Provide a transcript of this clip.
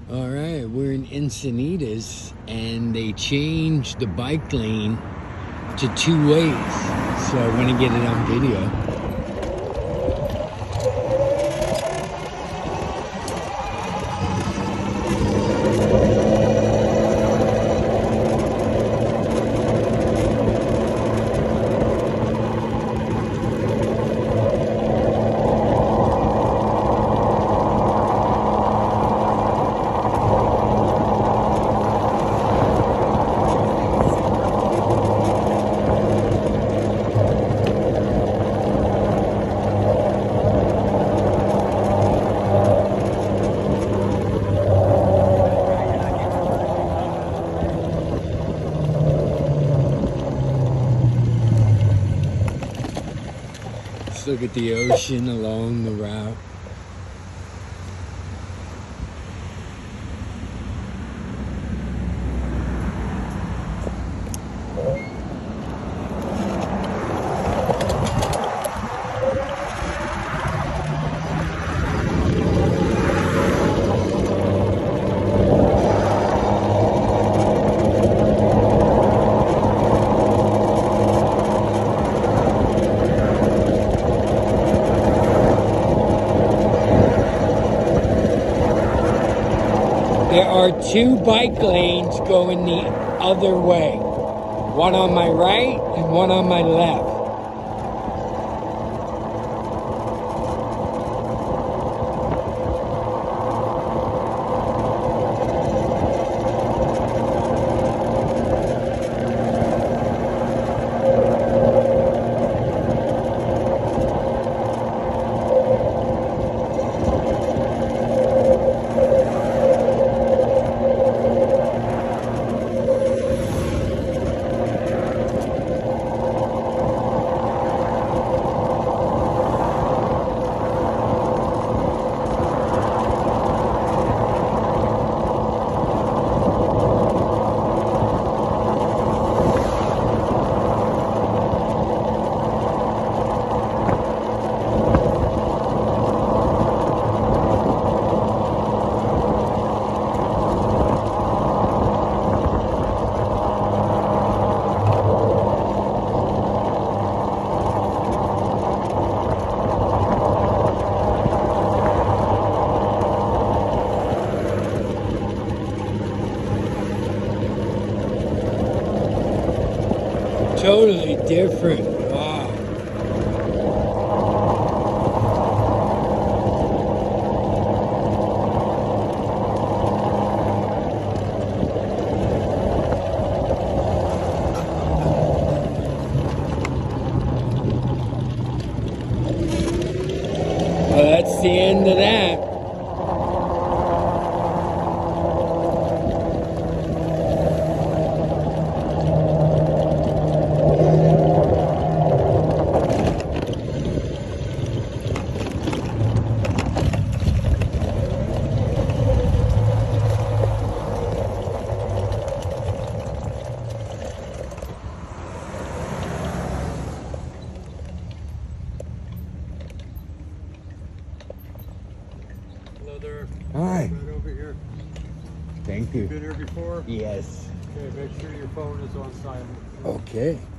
All right, we're in Encinitas, and they changed the bike lane to 2 ways. So I want to get it on video. Let's look at the ocean along the route. There are 2 bike lanes going the other way. One on my right and one on my left. Totally different. Wow. Well, that's the end of that. Hello there. Hi. Right over here. Thank you. Been here before? Yes. Okay, make sure your phone is on silent. Okay.